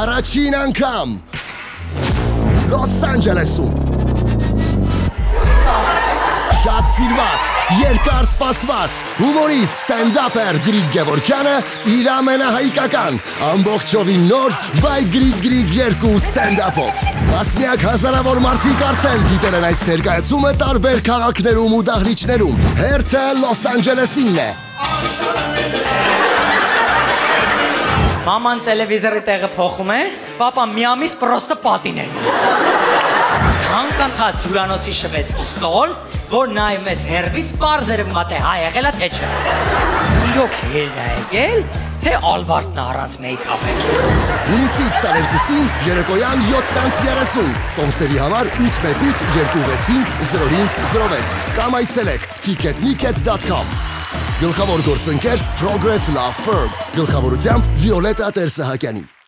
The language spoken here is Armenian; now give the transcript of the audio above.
Առաջին անգամ Լոս Անջելեսում Շատ սիրված, երկար սպասված հումորիստ ստենդափեր Գրիգ Գևորգյանը իր ամենահայկական ամբողջովին նոր Վայ Գրիգ 2 ստենդափով Տասնյակ հազարավոր մարդիկ արդեն դիտել են այս ներկայացումը տարբեր քաղաքներում ու դահլիճներում Հերթը Լոս Անջելեսինն է Մաման տելևիզորի տեղը փոխում է, պապա մի ամիս պրոստը պատիներն է Ցանկացած հյուրանոցի շվեցկի ստոլ, որ նայում ես հեռվից պարզերև մատե հայ եղելա թե չէ Իրոք հելն է եկել, թե ալվարդն առած մեյքապ եկել Հունիսի 22-ին երեկոյան 7:30 Տոմսերի համար 818-265-0506 Կամ այցելեք ticketmiket.com Գլխավոր գործընկեր Progress Law Firm Գլխավորությամբ Վիոլետա Տեր-Սահակյանի